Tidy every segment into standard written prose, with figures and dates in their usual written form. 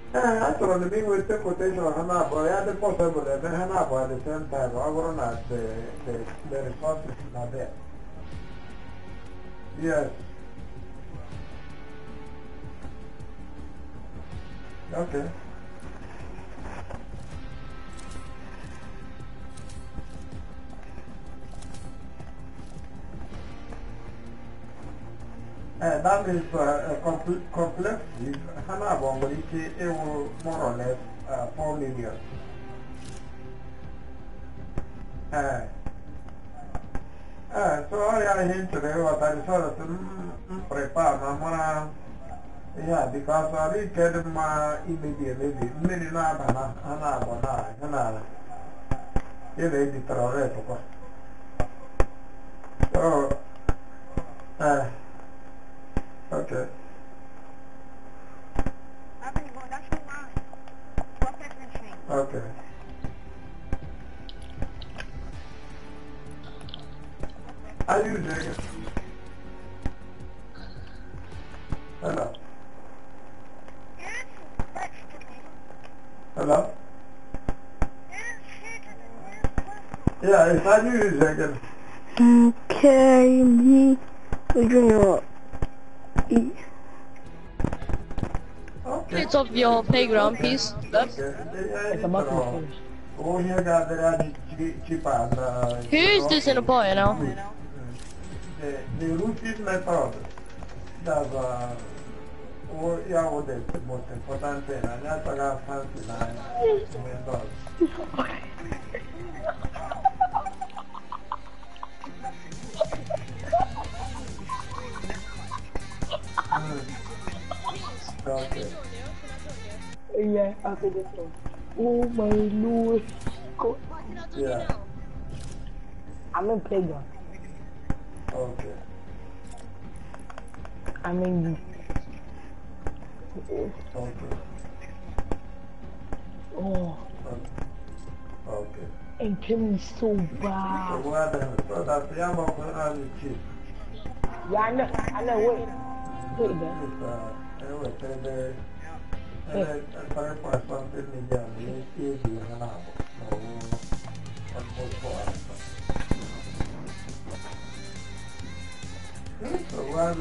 Achọrọ m inweta quotation ha na-abụọ ya dị possible ebe ha na-abụọ at the same time ọ bụrụ na the resources na there. Yes. Okay. That is complex. Hana Bongaliki, it will more or less 4 million. So I hint to what I sort of prepare Mamma. Yeah, because I did get my immediately, many Nabana, Hana, if they did so, okay. Okay. Are you doing it? Hello? Hello? Yeah, it's how you use it. Okay, we're gonna eat. Okay. It's of your playground, please. That's It's a mushroom. Oh, here got the cheaper. Who is this in a boy now? The routine method. That's yeah, what is the most important thing, and that's what I fancy now. Okay. Yeah, after this one. Oh my lord. Yeah. I'm in playground. Okay. I'm in. Okay. Oh. Okay. And Kim is so bad. So that's the amount of cheap. Yeah, I know, wait. Wait there. Anyway, and 5.something million is easy and now. So what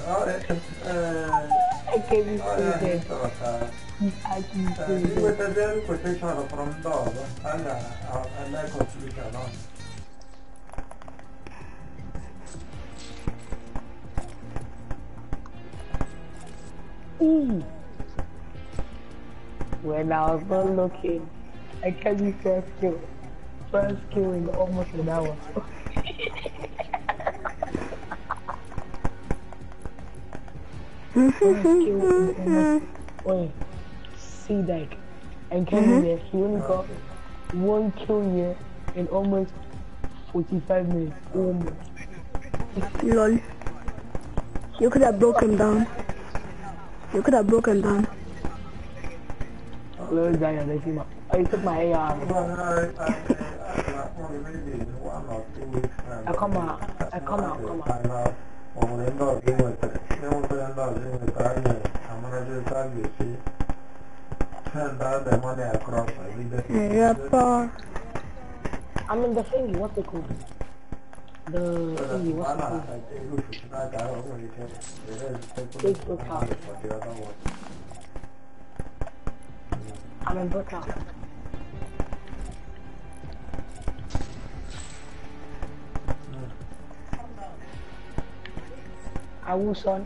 I can't be serious. I can see with a very quotation from dog, and I like contribution on. When I was not looking, I can be first kill. First kill in almost an hour. First kill in almost. Wait, see that. And Kenny there, he only got 1 kill here in almost 45 minutes. Almost. Lol. You could have broken down. You could have broken down. Little guy on the team. I took my AR. I come out. Rapper. I'm in the thingy, what's it called? The thingy, what's it called? Facebook house. I'm in book house. I will, son.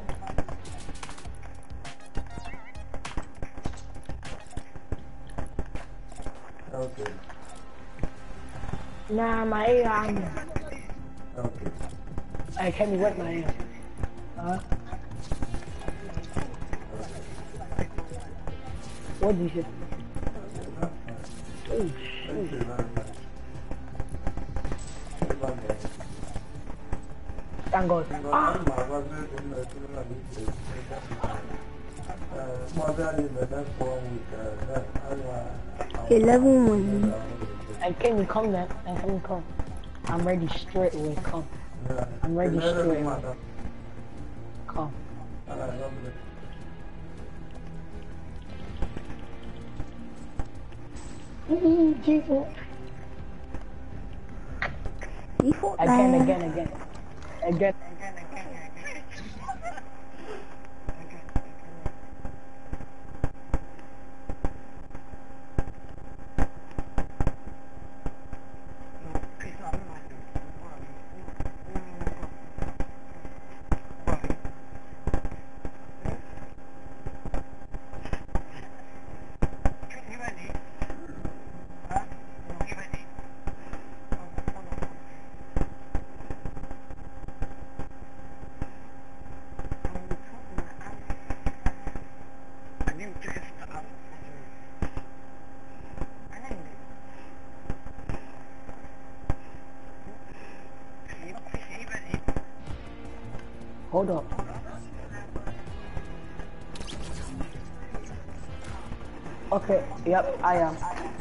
Okay. Nah, my arm. Okay. I can't wet my hand. Huh? What did you say? Oh, shit. Thank God. Ah. 11 1. And can you come then? And can you come? I'm ready straight away. Come. I'm ready straight away. Come. Jesus. He fought Again. Hold up. Okay, yep, I am.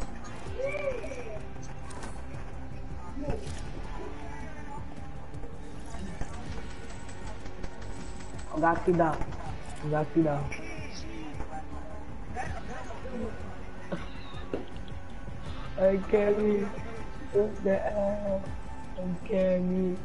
Got you down. I can't the air. I can't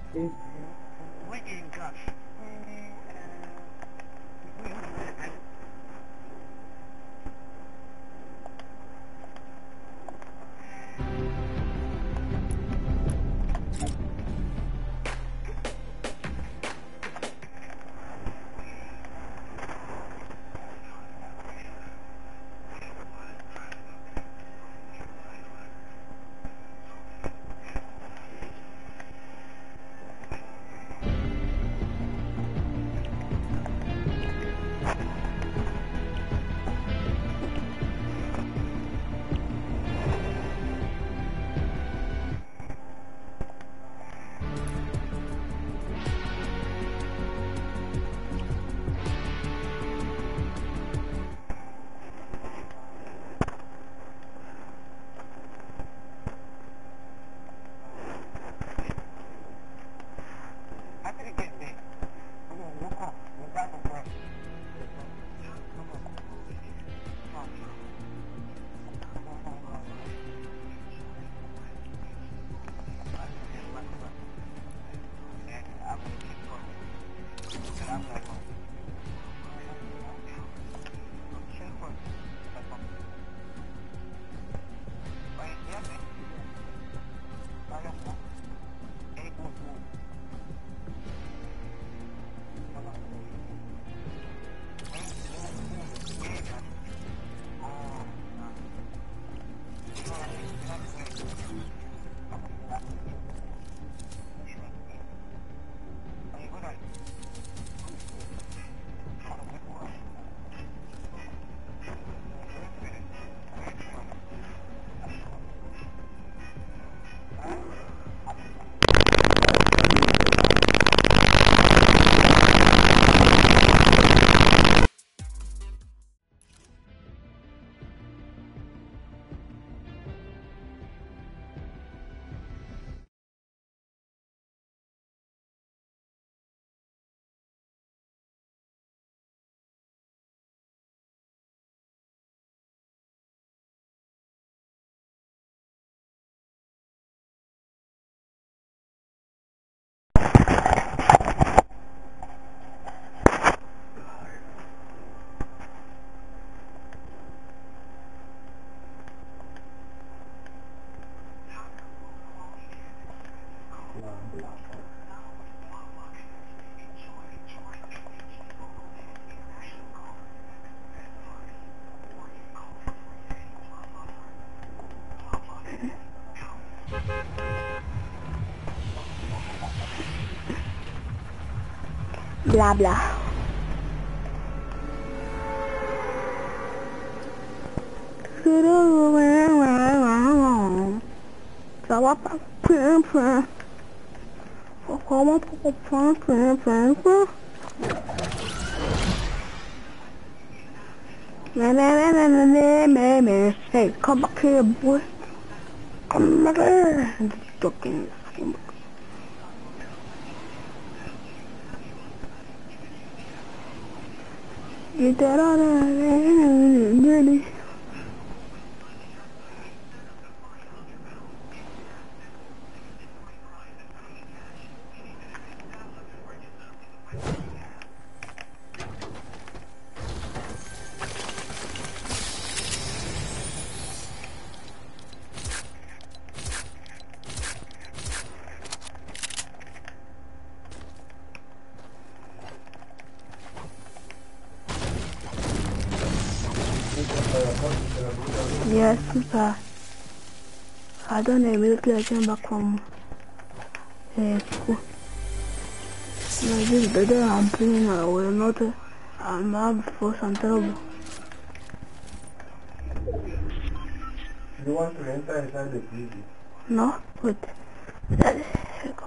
blah blah. Hey, come back here, boy. Come back here. Talking. Get that out of there, really. Yes, super. I done immediately I came back from school. No, this is better. I'm playing. I will not. I'm have for some trouble. You want to enter inside the TV? No, wait. That is go.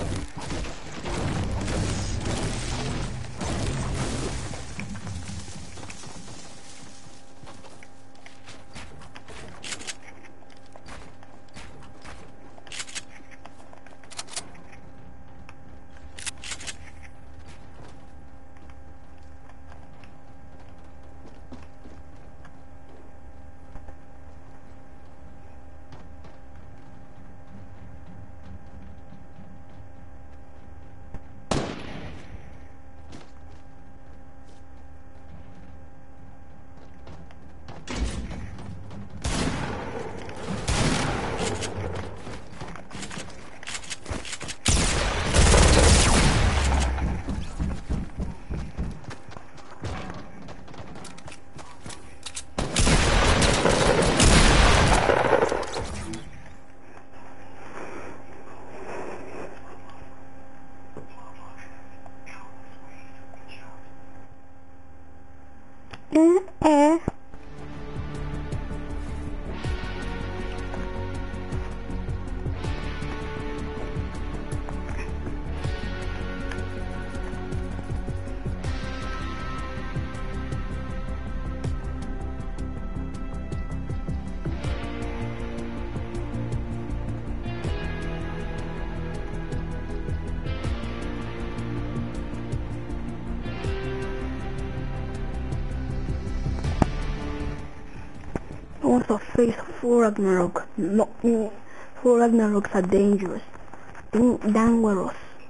I want to face full Ragnarok. No, full Ragnaroks are dangerous. Dangerous.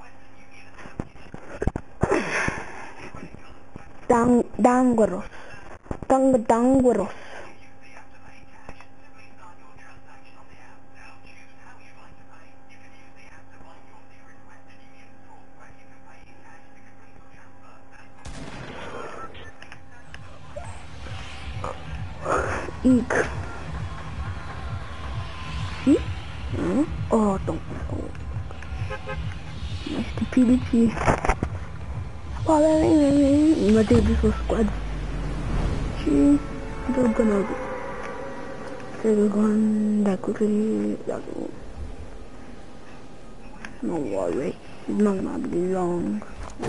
Dangerous. Dangerous. Eek. See? Oh, don't. Oh. My stupidity. I'm gonna take this whole squad. See? They're gonna be. They're going that quickly. No worry. It's not gonna be long.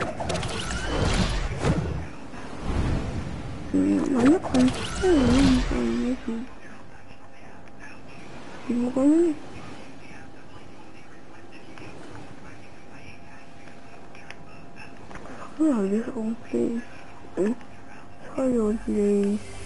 I'm not concerned. Oh, this old place. Sorry, old place.